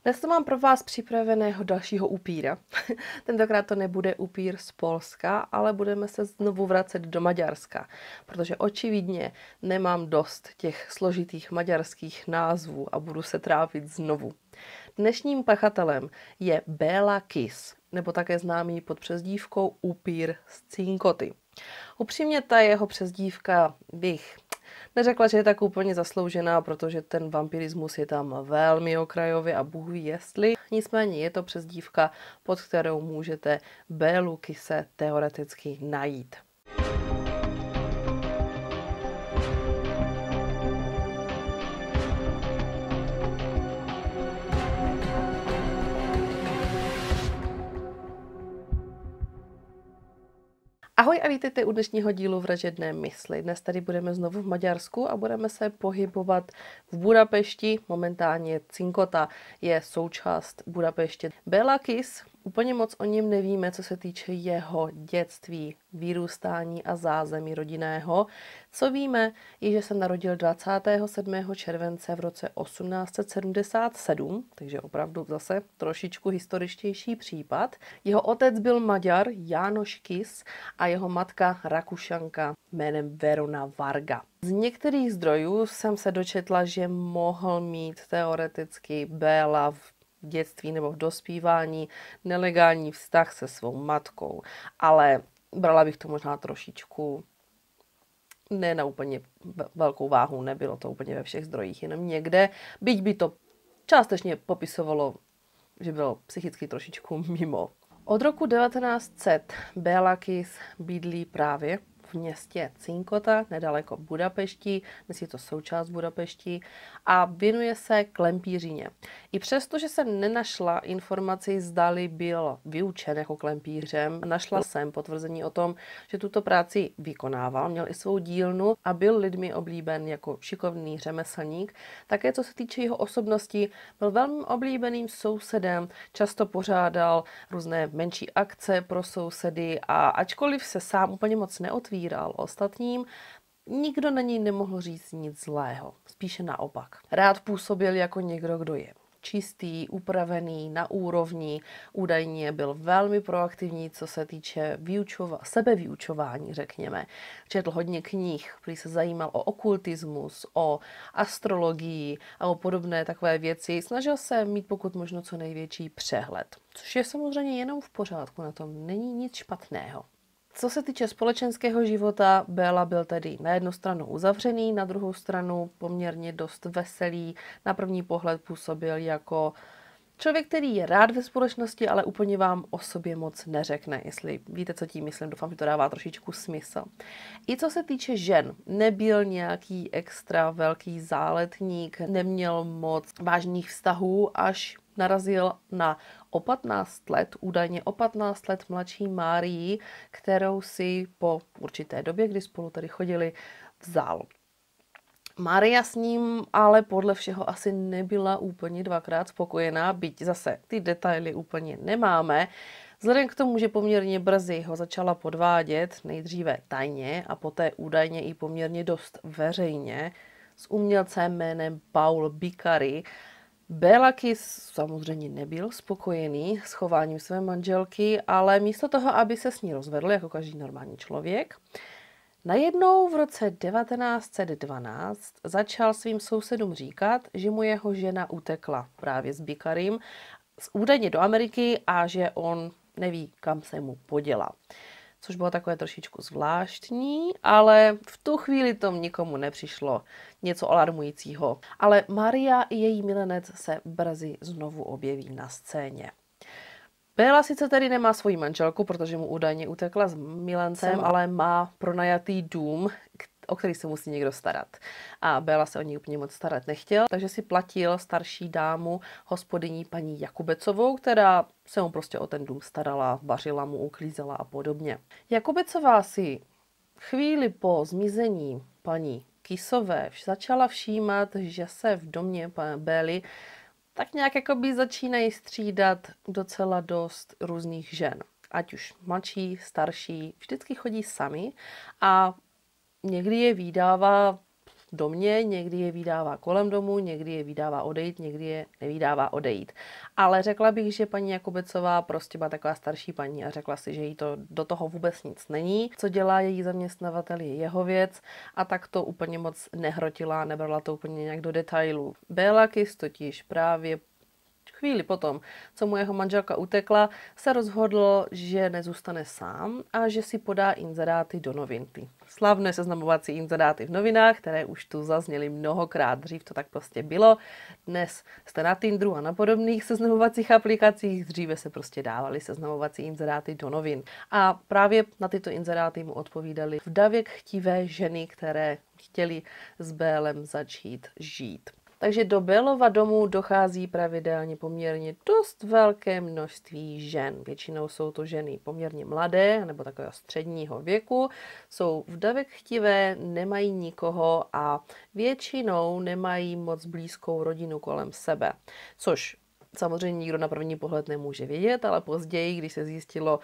Dnes to mám pro vás připraveného dalšího upíra. Tentokrát to nebude upír z Polska, ale budeme se znovu vracet do Maďarska, protože očividně nemám dost těch složitých maďarských názvů a budu se trápit znovu. Dnešním pachatelem je Béla Kiss, nebo také známý pod přezdívkou upír z Cinkoty. Upřímně ta jeho přezdívka bych neřekla, že je tak úplně zasloužená, protože ten vampirismus je tam velmi okrajově a Bůh ví jestli. Nicméně je to přezdívka, pod kterou můžete Bélu Kisse teoreticky najít. Ahoj a vítejte u dnešního dílu Vražedné mysli. Dnes tady budeme znovu v Maďarsku a budeme se pohybovat v Budapešti. Momentálně Cinkota je součást Budapeště. Béla Kiss, úplně moc o něm nevíme, co se týče jeho dětství, vyrůstání a zázemí rodinného. Co víme, je, že se narodil 27. července v roce 1877, takže opravdu zase trošičku historičtější případ. Jeho otec byl Maďar János Kiss a jeho matka Rakušanka jménem Verona Varga. Z některých zdrojů jsem se dočetla, že mohl mít teoreticky Béla v dětství nebo v dospívání nelegální vztah se svou matkou, ale brala bych to možná trošičku ne na úplně velkou váhu, nebylo to úplně ve všech zdrojích, jenom někde, byť by to částečně popisovalo, že bylo psychicky trošičku mimo. Od roku 1900 Béla Kiss bydlí právě v městě Cinkota, nedaleko Budapešti, dnes je to součást Budapešti, a věnuje se klempířině. I přesto, že jsem nenašla informaci, zdali byl vyučen jako klempířem, našla jsem potvrzení o tom, že tuto práci vykonával, měl i svou dílnu a byl lidmi oblíben jako šikovný řemeslník. Také co se týče jeho osobnosti, byl velmi oblíbeným sousedem, často pořádal různé menší akce pro sousedy a ačkoliv se sám úplně moc neotvíral ostatním, nikdo na něj nemohl říct nic zlého, spíše naopak. Rád působil jako někdo, kdo je čistý, upravený, na úrovni, údajně byl velmi proaktivní, co se týče sebevyučování, řekněme. Četl hodně knih, který se zajímal o okultismus, o astrologii a o podobné takové věci. Snažil se mít pokud možno co největší přehled, což je samozřejmě jenom v pořádku, na tom není nic špatného. Co se týče společenského života, Béla byl tedy na jednu stranu uzavřený, na druhou stranu poměrně dost veselý. Na první pohled působil jako člověk, který je rád ve společnosti, ale úplně vám o sobě moc neřekne. Jestli víte, co tím myslím, doufám, že to dává trošičku smysl. I co se týče žen, nebyl nějaký extra velký záletník, neměl moc vážných vztahů, až narazil na o 15 let, údajně o 15 let mladší Márii, kterou si po určité době, kdy spolu tady chodili, vzal. Mária s ním ale podle všeho asi nebyla úplně dvakrát spokojená, byť zase ty detaily úplně nemáme. Vzhledem k tomu, že poměrně brzy ho začala podvádět, nejdříve tajně a poté údajně i poměrně dost veřejně, s umělcem jménem Paul Bicari, Béla Kiss samozřejmě nebyl spokojený s chováním své manželky, ale místo toho, aby se s ní rozvedl jako každý normální člověk, najednou v roce 1912 začal svým sousedům říkat, že mu jeho žena utekla právě s Bicarim údajně do Ameriky a že on neví, kam se mu poděla. Což bylo takové trošičku zvláštní, ale v tu chvíli to nikomu nepřišlo něco alarmujícího. Ale Maria i její milenec se brzy znovu objeví na scéně. Béla sice tedy nemá svoji manželku, protože mu údajně utekla s milencem, ale má pronajatý dům, o který se musí někdo starat. A Béla se o ní úplně moc starat nechtěl, takže si platil starší dámu, hospodyní paní Jakubecovou, která se mu prostě o ten dům starala, vařila mu, uklízela a podobně. Jakubecová si chvíli po zmizení paní Kissové začala všímat, že se v domě Bély tak nějak jakoby začínají střídat docela dost různých žen. Ať už mladší, starší, vždycky chodí sami a někdy je vydává v domě, někdy je vydává kolem domu, někdy je vydává odejít, někdy je nevydává odejít. Ale řekla bych, že paní Jakubecová prostě byla taková starší paní a řekla si, že jí to do toho vůbec nic není. Co dělá její zaměstnavatel je jeho věc a tak to úplně moc nehrotila, nebrala to úplně nějak do detailů. Béla Kiss totiž právě chvíli potom, co mu jeho manželka utekla, se rozhodl, že nezůstane sám a že si podá inzeráty do novin. Ty slavné seznamovací inzeráty v novinách, které už tu zazněly mnohokrát. Dřív to tak prostě bylo. Dnes jste na Tinderu a na podobných seznamovacích aplikacích. Dříve se prostě dávaly seznamovací inzeráty do novin. A právě na tyto inzeráty mu odpovídaly vdavěk chtivé ženy, které chtěly s Bélem začít žít. Takže do Bélova domu dochází pravidelně poměrně dost velké množství žen. Většinou jsou to ženy poměrně mladé, nebo takového středního věku. Jsou vdavek chtivé, nemají nikoho a většinou nemají moc blízkou rodinu kolem sebe. Což samozřejmě nikdo na první pohled nemůže vědět, ale později, když se zjistilo,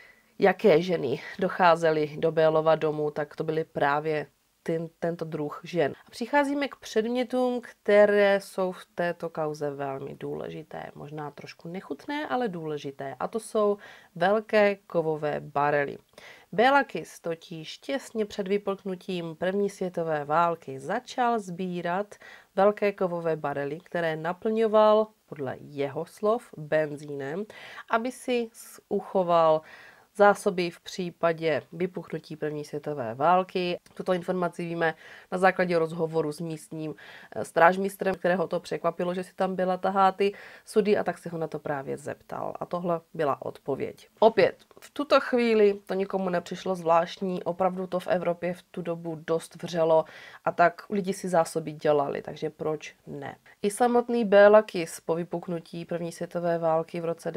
jaké ženy docházely do Bélova domu, tak to byly právě tento druh žen. A přicházíme k předmětům, které jsou v této kauze velmi důležité. Možná trošku nechutné, ale důležité. A to jsou velké kovové barely. Béla Kiss totiž těsně před vypuknutím první světové války začal sbírat velké kovové barely, které naplňoval podle jeho slov benzínem, aby si uchoval zásoby v případě vypuknutí první světové války. Tuto informaci víme na základě rozhovoru s místním strážmistrem, kterého to překvapilo, že si tam byla tahá ty sudy a tak se ho na to právě zeptal. A tohle byla odpověď. Opět, v tuto chvíli to nikomu nepřišlo zvláštní, opravdu to v Evropě v tu dobu dost vřelo a tak lidi si zásoby dělali, takže proč ne? I samotný Béla Kiss po vypuknutí první světové války v roce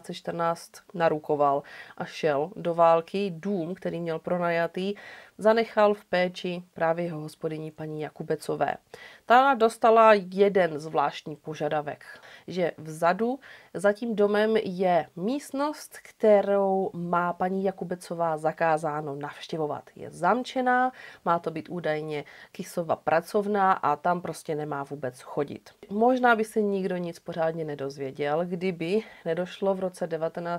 1914 narukoval a šel do války. Dům, který měl pronajatý, zanechal v péči právě jeho hospodyní paní Jakubecové. Ta dostala jeden zvláštní požadavek, že vzadu za tím domem je místnost, kterou má paní Jakubecová zakázáno navštěvovat. Je zamčená, má to být údajně Kissova pracovna a tam prostě nemá vůbec chodit. Možná by se nikdo nic pořádně nedozvěděl, kdyby nedošlo v roce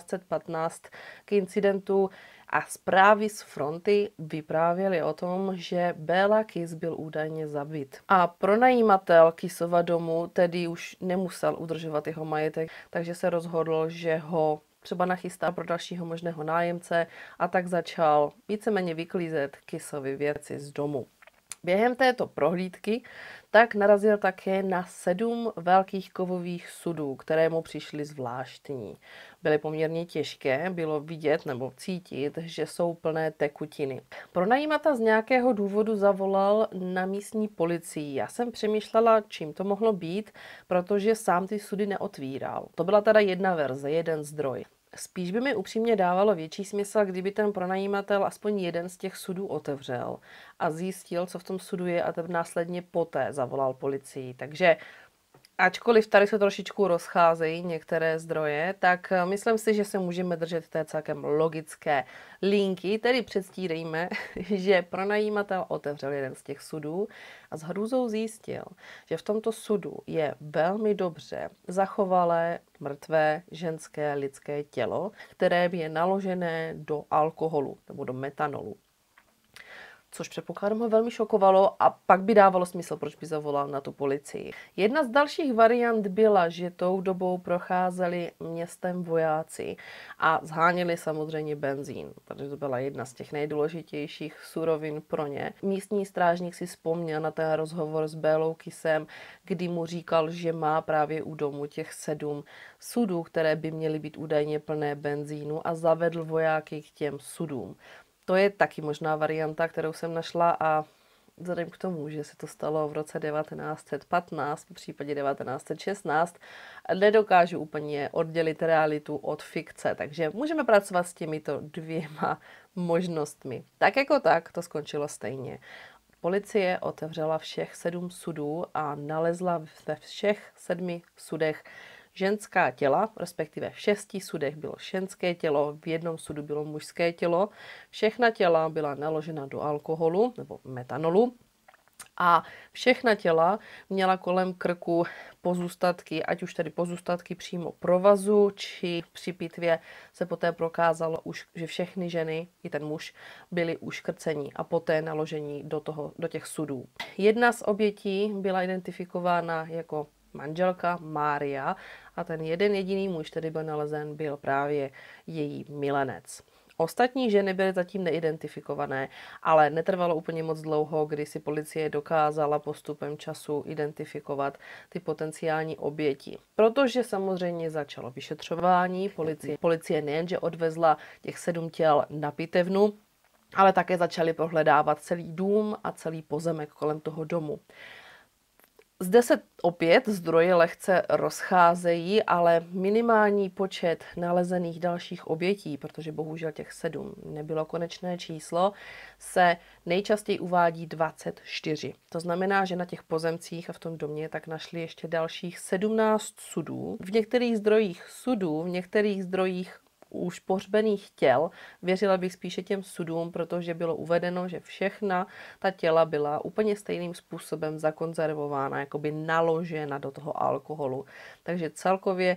1915 k incidentu a zprávy z fronty vyprávěly o tom, že Béla Kiss byl údajně zabit. A pronajímatel Kissova domu tedy už nemusel udržovat jeho majetek, takže se rozhodl, že ho třeba nachystá pro dalšího možného nájemce a tak začal víceméně vyklízet Kissovi věci z domu. Během této prohlídky tak narazil také na 7 velkých kovových sudů, které mu přišly zvláštní. Byly poměrně těžké, bylo vidět nebo cítit, že jsou plné tekutiny. Pronajímatel z nějakého důvodu zavolal na místní policii. Já jsem přemýšlela, čím to mohlo být, protože sám ty sudy neotvíral. To byla teda jedna verze, jeden zdroj. Spíš by mi upřímně dávalo větší smysl, kdyby ten pronajímatel aspoň jeden z těch sudů otevřel a zjistil, co v tom sudu je a ten následně poté zavolal policii. Takže ačkoliv tady se trošičku rozcházejí některé zdroje, tak myslím si, že se můžeme držet té celkem logické linky, tedy předstírejme, že pronajímatel otevřel jeden z těch sudů a s hrůzou zjistil, že v tomto sudu je velmi dobře zachovalé mrtvé ženské lidské tělo, které je naložené do alkoholu nebo do metanolu. Což předpokládám ho velmi šokovalo a pak by dávalo smysl, proč by zavolal na tu policii. Jedna z dalších variant byla, že tou dobou procházeli městem vojáci a zháněli samozřejmě benzín, protože to byla jedna z těch nejdůležitějších surovin pro ně. Místní strážník si vzpomněl na ten rozhovor s Bélou Kissem, kdy mu říkal, že má právě u domu těch 7 sudů, které by měly být údajně plné benzínu a zavedl vojáky k těm sudům. To je taky možná varianta, kterou jsem našla a vzhledem k tomu, že se to stalo v roce 1915, v případě 1916, nedokážu úplně oddělit realitu od fikce, takže můžeme pracovat s těmito 2 možnostmi. Tak jako tak to skončilo stejně. Policie otevřela všech 7 sudů a nalezla ve všech 7 sudech ženská těla, respektive v 6 sudech bylo ženské tělo, v jednom sudu bylo mužské tělo. Všechna těla byla naložena do alkoholu nebo metanolu A všechna těla měla kolem krku pozůstatky, ať už tedy pozůstatky přímo provazu, či při pitvě se poté prokázalo už, že všechny ženy i ten muž byli uškrceni a poté naložení do těch sudů. Jedna z obětí byla identifikována jako manželka Mária a ten jeden jediný muž, který byl nalezen, byl právě její milenec. Ostatní ženy byly zatím neidentifikované, ale netrvalo úplně moc dlouho, kdy si policie dokázala postupem času identifikovat ty potenciální oběti. Protože samozřejmě začalo vyšetřování, policie nejenže odvezla těch 7 těl na pitevnu, ale také začali prohledávat celý dům a celý pozemek kolem toho domu. Zde se opět zdroje lehce rozcházejí, ale minimální počet nalezených dalších obětí, protože bohužel těch 7 nebylo konečné číslo, se nejčastěji uvádí 24. To znamená, že na těch pozemcích a v tom domě tak našli ještě dalších 17 sudů. V některých zdrojích sudů, v některých zdrojích už pohřbených těl, věřila bych spíše těm sudům, protože bylo uvedeno, že všechna ta těla byla úplně stejným způsobem zakonzervována, jakoby naložena do toho alkoholu. Takže celkově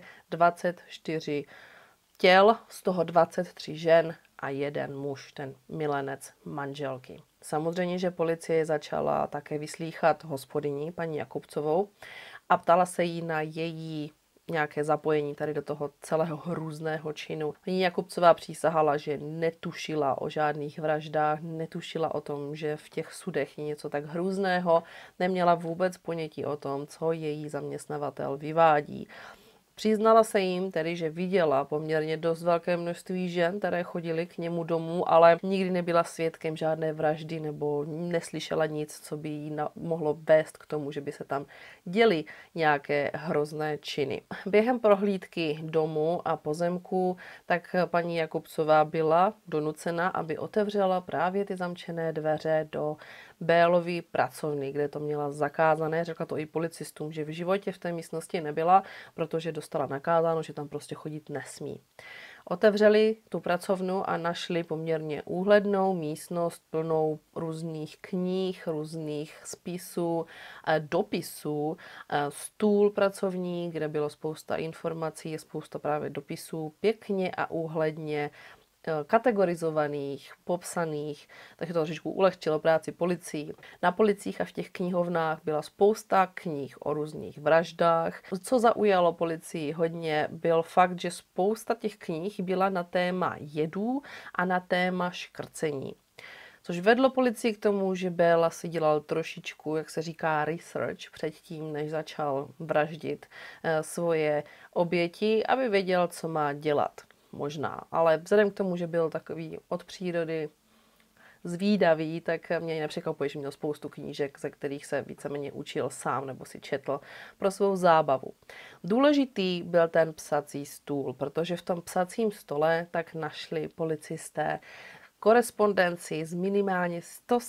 24 těl, z toho 23 žen a 1 muž, ten milenec manželky. Samozřejmě, že policie začala také vyslýchat hospodyni, paní Jakubcovou, a ptala se jí na její nějaké zapojení tady do toho celého hrůzného činu. Paní Jakubcová přísahala, že netušila o žádných vraždách, netušila o tom, že v těch sudech je něco tak hrůzného, neměla vůbec ponětí o tom, co její zaměstnavatel vyvádí. Přiznala se jim tedy, že viděla poměrně dost velké množství žen, které chodily k němu domů, ale nikdy nebyla svědkem žádné vraždy nebo neslyšela nic, co by jí mohlo vést k tomu, že by se tam děly nějaké hrozné činy. Během prohlídky domu a pozemku tak paní Jakubcová byla donucena, aby otevřela právě ty zamčené dveře do Bélovy pracovny, kde to měla zakázané. Řekla to i policistům, že v životě v té místnosti nebyla, protože dostala nakázáno, že tam prostě chodit nesmí. Otevřeli tu pracovnu a našli poměrně úhlednou místnost plnou různých knih, různých spisů, dopisů, stůl pracovní, kde bylo spousta informací, spousta právě dopisů, pěkně a úhledně kategorizovaných, popsaných, takže to trošičku ulehčilo práci policii. Na policích a v těch knihovnách byla spousta knih o různých vraždách. Co zaujalo policii hodně, byl fakt, že spousta těch knih byla na téma jedů a na téma škrcení. Což vedlo policii k tomu, že Béla si dělal trošičku, jak se říká, research předtím, než začal vraždit svoje oběti, aby věděl, co má dělat. Možná, ale vzhledem k tomu, že byl takový od přírody zvídavý, tak mě nepřekvapuje, že měl spoustu knížek, ze kterých se víceméně učil sám nebo si četl pro svou zábavu. Důležitý byl ten psací stůl, protože v tom psacím stole tak našli policisté korespondenci s minimálně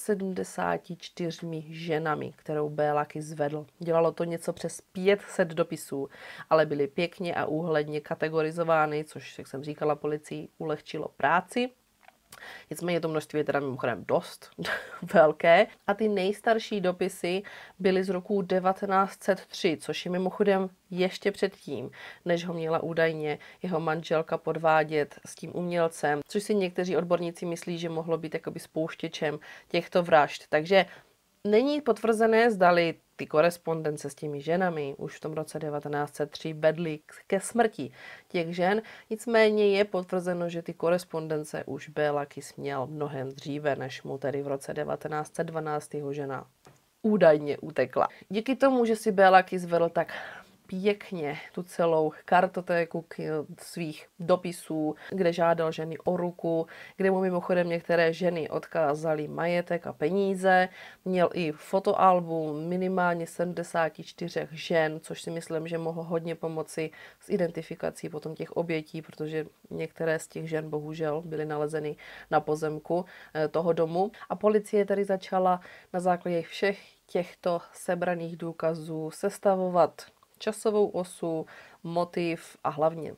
174 ženami, kterou Bélaky zvedl. Dělalo to něco přes 500 dopisů, ale byly pěkně a úhledně kategorizovány, což, jak jsem říkala, policii ulehčilo práci. Nicméně to množství je teda mimochodem dost velké. A ty nejstarší dopisy byly z roku 1903, což je mimochodem ještě předtím, než ho měla údajně jeho manželka podvádět s tím umělcem, což si někteří odborníci myslí, že mohlo být jakoby spouštěčem těchto vražd. Takže není potvrzené, zdali ty korespondence s těmi ženami už v tom roce 1903 vedly ke smrti těch žen. Nicméně je potvrzeno, že ty korespondence už Bélakis měl mnohem dříve, než mu tedy v roce 1912 jeho žena údajně utekla. Díky tomu, že si Bélakis vedl tak pěkně tu celou kartotéku svých dopisů, kde žádal ženy o ruku, kde mu mimochodem některé ženy odkázaly majetek a peníze. Měl i fotoalbum minimálně 74 žen, což si myslím, že mohlo hodně pomoci s identifikací potom těch obětí, protože některé z těch žen bohužel byly nalezeny na pozemku toho domu. A policie tedy začala na základě všech těchto sebraných důkazů sestavovat časovou osu, motiv a hlavně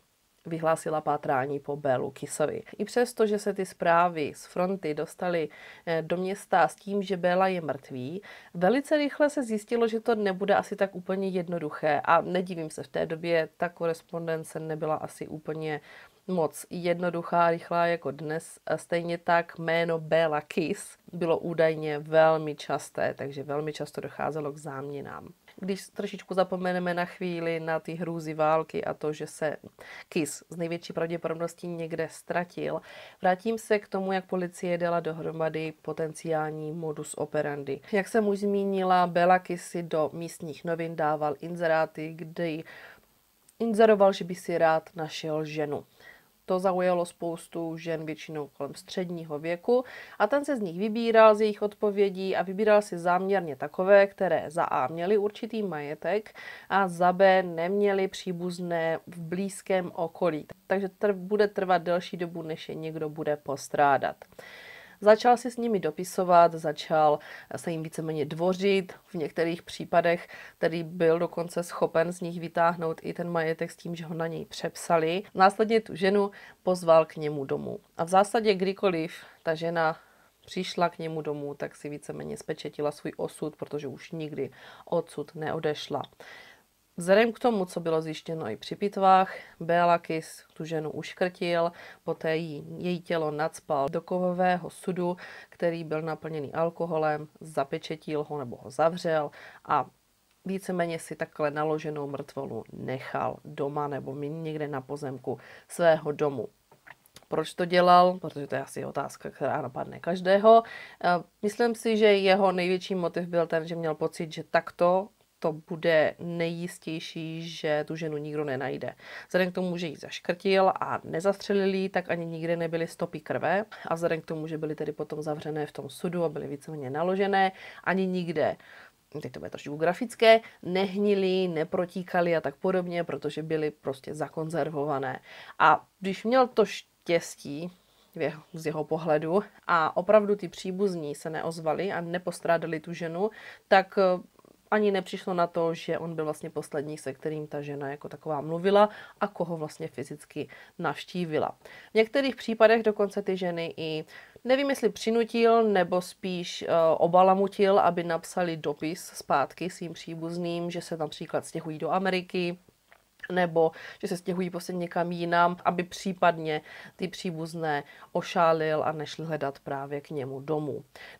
vyhlásila pátrání po Bélu Kisovi. I přesto, že se ty zprávy z fronty dostaly do města s tím, že Béla je mrtvý, velice rychle se zjistilo, že to nebude asi tak úplně jednoduché a nedivím se, v té době ta korespondence nebyla asi úplně moc jednoduchá, rychlá jako dnes. Stejně tak jméno Béla Kiss bylo údajně velmi časté, takže velmi často docházelo k záměnám. Když trošičku zapomeneme na chvíli na ty hrůzy války a to, že se Kiss z největší pravděpodobností někde ztratil, vrátím se k tomu, jak policie dala dohromady potenciální modus operandi. Jak jsem už zmínila, Béla Kiss si do místních novin dával inzeráty, kdy inzeroval, že by si rád našel ženu. To zaujalo spoustu žen většinou kolem středního věku a ten se z nich vybíral, z jejich odpovědí a vybíral si záměrně takové, které za A měly určitý majetek a za B neměly příbuzné v blízkém okolí. Takže bude trvat delší dobu, než je někdo bude postrádat. Začal si s nimi dopisovat, začal se jim víceméně dvořit, v některých případech který byl dokonce schopen z nich vytáhnout i ten majetek s tím, že ho na něj přepsali. Následně tu ženu pozval k němu domů. A v zásadě kdykoliv ta žena přišla k němu domů, tak si víceméně spečetila svůj osud, protože už nikdy odsud neodešla. Vzhledem k tomu, co bylo zjištěno i při pitvách, Béla Kiss tu ženu uškrtil, poté její tělo nacpal do kovového sudu, který byl naplněný alkoholem, zapečetil ho nebo ho zavřel a víceméně si takhle naloženou mrtvolu nechal doma nebo někde na pozemku svého domu. Proč to dělal? Protože to je asi otázka, která napadne každého. Myslím si, že jeho největší motiv byl ten, že měl pocit, že takto to bude nejistější, že tu ženu nikdo nenajde. Vzhledem k tomu, že ji zaškrtil a nezastřelili, tak ani nikde nebyly stopy krve a vzhledem k tomu, že byly tedy potom zavřené v tom sudu a byly víceméně naložené, ani nikde, teď to bude trošku grafické, nehnily, neprotíkaly a tak podobně, protože byly prostě zakonzervované. A když měl to štěstí, z jeho pohledu, a opravdu ty příbuzní se neozvali a nepostrádali tu ženu, tak ani nepřišlo na to, že on byl vlastně poslední, se kterým ta žena jako taková mluvila a koho vlastně fyzicky navštívila. V některých případech dokonce ty ženy i, nevím jestli přinutil, nebo spíš obalamutil, aby napsali dopis zpátky svým příbuzným, že se například stěhují do Ameriky, nebo že se stěhují prostě někam jinam, aby případně ty příbuzné ošálil a nešli hledat právě k němu domů.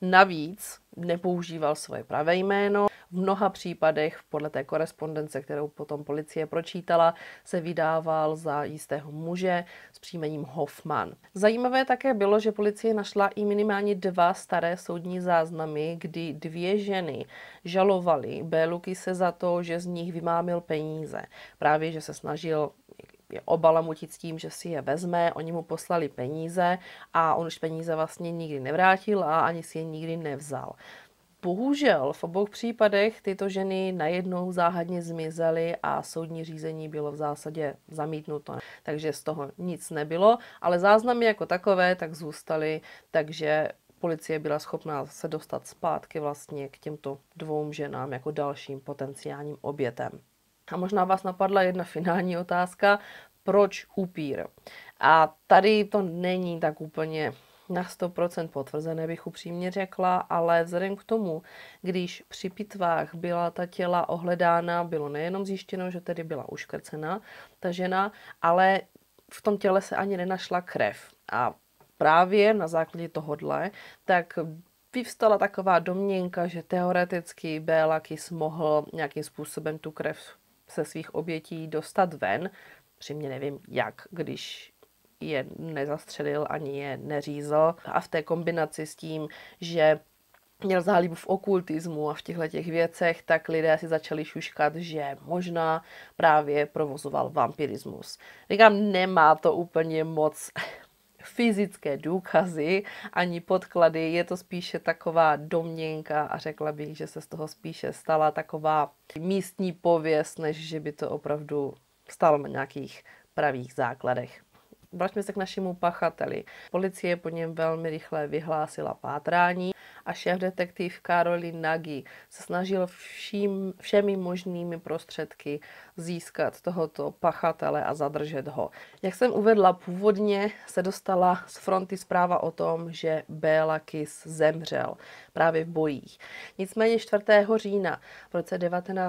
Navíc nepoužíval svoje pravé jméno. V mnoha případech, podle té korespondence, kterou potom policie pročítala, se vydával za jistého muže s příjmením Hoffman. Zajímavé také bylo, že policie našla i minimálně 2 staré soudní záznamy, kdy 2 ženy žalovaly Bélu Kisse za to, že z nich vymámil peníze. Právě, že se snažil je obalamutit s tím, že si je vezme, oni mu poslali peníze a on už peníze vlastně nikdy nevrátil a ani si je nikdy nevzal. Bohužel v obou případech tyto ženy najednou záhadně zmizely a soudní řízení bylo v zásadě zamítnuto. Takže z toho nic nebylo, ale záznamy jako takové tak zůstaly, takže policie byla schopná se dostat zpátky vlastně k těmto 2 ženám jako dalším potenciálním obětem. A možná vás napadla jedna finální otázka, proč upír? A tady to není tak úplně na 100% potvrzené, bych upřímně řekla, ale vzhledem k tomu, když při pitvách byla ta těla ohledána, bylo nejenom zjištěno, že tedy byla uškrcena ta žena, ale v tom těle se ani nenašla krev. A právě na základě tohodle, tak vyvstala taková domněnka, že teoreticky Béla Kiss mohl nějakým způsobem tu krev se svých obětí dostat ven. Přímě nevím jak, když je nezastřelil ani je neřízl. A v té kombinaci s tím, že měl zálibu v okultismu a v těchto věcech, tak lidé si začali šuškat, že možná právě provozoval vampirismus. Říkám, nemá to úplně moc fyzické důkazy ani podklady, je to spíše taková domněnka a řekla bych, že se z toho spíše stala taková místní pověst, než že by to opravdu stalo na nějakých pravých základech. Vraťme se k našemu pachateli. Policie po něm velmi rychle vyhlásila pátrání a šéfdetektiv Karolin Nagy se snažil všemi možnými prostředky získat tohoto pachatele a zadržet ho. Jak jsem uvedla, původně se dostala z fronty zpráva o tom, že Béla Kiss zemřel právě v bojích. Nicméně 4. října v roce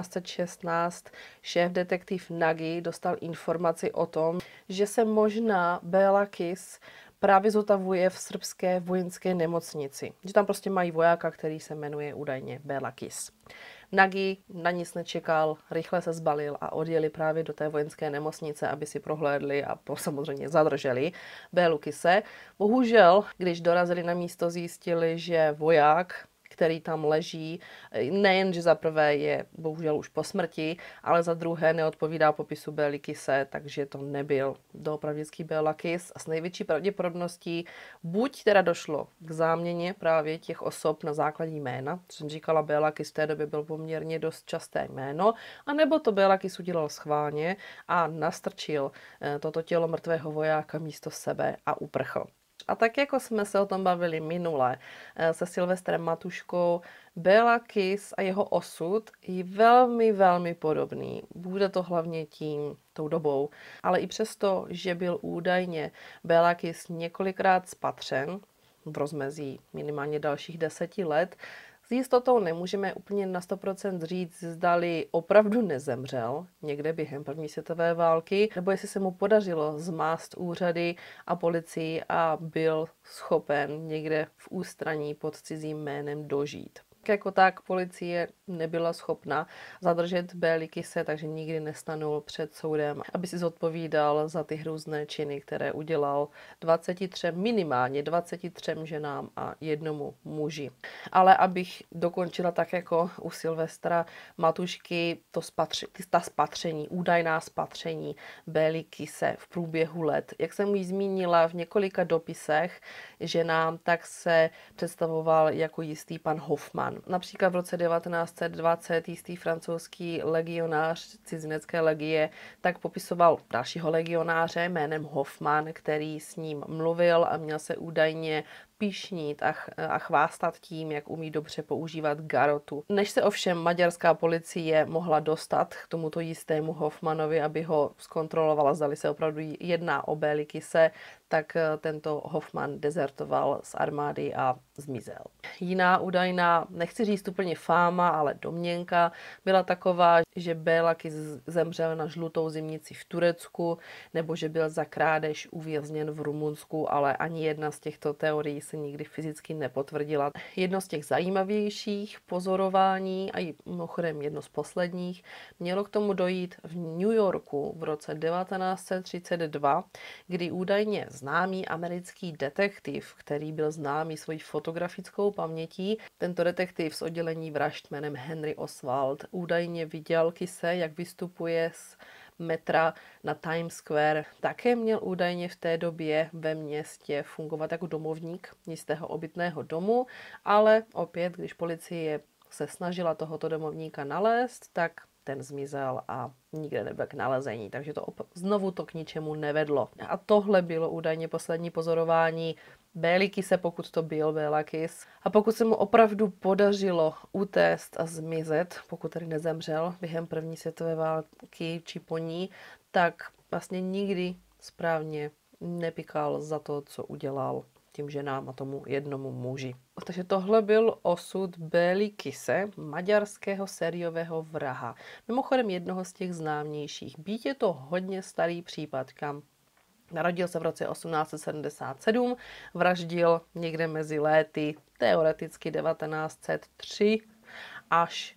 1916 šéfdetektiv Nagy dostal informaci o tom, že se možná Béla Kiss právě zotavuje v srbské vojenské nemocnici. Že tam prostě mají vojáka, který se jmenuje údajně Béla Kiss. Nagy na nic nečekal, rychle se zbalil a odjeli právě do té vojenské nemocnice, aby si prohlédli a samozřejmě zadrželi Bélu Kisse. Bohužel, když dorazili na místo, zjistili, že voják, který tam leží, nejen, že za prvé je bohužel už po smrti, ale za druhé neodpovídá popisu Bély Kisse, takže to nebyl doopravdický Béla Kiss a s největší pravděpodobností buď teda došlo k záměně právě těch osob na základě jména, co jsem říkala, Béla Kiss v té době byl poměrně dost časté jméno, anebo to Béla Kiss udělal schválně a nastrčil toto tělo mrtvého vojáka místo sebe a uprchl. A tak jako jsme se o tom bavili minule se Silvestrem Matuškou, Béla Kiss a jeho osud je velmi, velmi podobný. Bude to hlavně tou dobou. Ale i přesto, že byl údajně Béla Kiss několikrát spatřen v rozmezí minimálně dalších 10 let, s jistotou nemůžeme úplně na 100% říct, zdali opravdu nezemřel někde během první světové války, nebo jestli se mu podařilo zmást úřady a policii a byl schopen někde v ústraní pod cizím jménem dožít. Jako tak policie nebyla schopna zadržet Bély Kisse, takže nikdy nestanul před soudem, aby si zodpovídal za ty hrůzné činy, které udělal minimálně 23 ženám a jednomu muži. Ale abych dokončila tak jako u Silvestra Matušky, ta spatření, údajná spatření Bély Kisse v průběhu let. Jak jsem ji zmínila v několika dopisech ženám, tak se představoval jako jistý pan Hoffman. Například v roce 1920 jistý francouzský legionář cizinecké legie tak popisoval dalšího legionáře jménem Hoffman, který s ním mluvil a měl se údajně pyšnit a chvástat tím, jak umí dobře používat garotu. Než se ovšem maďarská policie mohla dostat k tomuto jistému Hoffmanovi, aby ho zkontrolovala, zdali se opravdu jedná o Bély Kisse, tak tento Hoffman dezertoval z armády a zmizel. Jiná údajná, nechci říct úplně fáma, ale domněnka byla taková, že Béla Kiss zemřel na žlutou zimnici v Turecku, nebo že byl za krádež uvězněn v Rumunsku, ale ani jedna z těchto teorií se nikdy fyzicky nepotvrdila. Jedno z těch zajímavějších pozorování, a mimochodem jedno z posledních, mělo k tomu dojít v New Yorku v roce 1932, kdy údajně známý americký detektiv, který byl známý svojí fotografickou pamětí, tento detektiv z oddělení vražd jménem Henry Oswald údajně viděl Kisse, jak vystupuje z metra na Times Square. Také měl údajně v té době ve městě fungovat jako domovník jistého obytného domu, ale opět, když policie se snažila tohoto domovníka nalézt, tak ten zmizel a nikde nebyl k nalezení, takže znovu to k ničemu nevedlo. A tohle bylo údajně poslední pozorování Bély Kisse, pokud to byl Béla Kiss. A pokud se mu opravdu podařilo utéct a zmizet, pokud tedy nezemřel během první světové války či po ní, tak vlastně nikdy správně nepikal za to, co udělal těm ženám a tomu jednomu muži. Takže tohle byl osud Bély Kisse, maďarského sériového vraha. Mimochodem jednoho z těch známějších. Být je to hodně starý případ, kam narodil se v roce 1877, vraždil někde mezi léty teoreticky 1903 až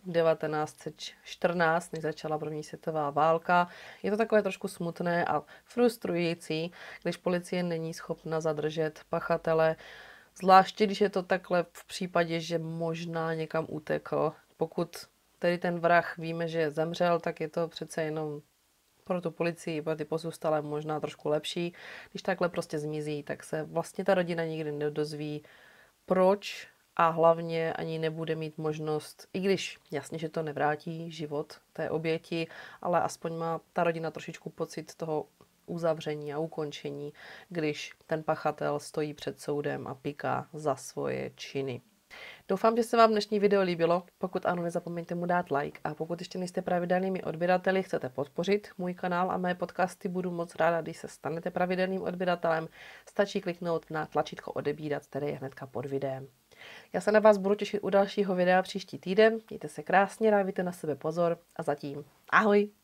1914, než začala první světová válka. Je to takové trošku smutné a frustrující, když policie není schopna zadržet pachatele, zvláště když je to takhle v případě, že možná někam utekl. Pokud tedy ten vrah víme, že zemřel, tak je to přece jenom pro tu policii, pro ty pozůstalé možná trošku lepší. Když takhle prostě zmizí, tak se vlastně ta rodina nikdy nedozví, proč, a hlavně ani nebude mít možnost, i když jasně, že to nevrátí život té oběti, ale aspoň má ta rodina trošičku pocit toho uzavření a ukončení, když ten pachatel stojí před soudem a piká za svoje činy. Doufám, že se vám dnešní video líbilo. Pokud ano, nezapomeňte mu dát like, a pokud ještě nejste pravidelnými odběrateli, chcete podpořit můj kanál a mé podcasty, budu moc ráda, když se stanete pravidelným odběratelem. Stačí kliknout na tlačítko odebírat, které je hnedka pod videem. Já se na vás budu těšit u dalšího videa příští týden. Mějte se krásně, dávajte na sebe pozor a zatím ahoj!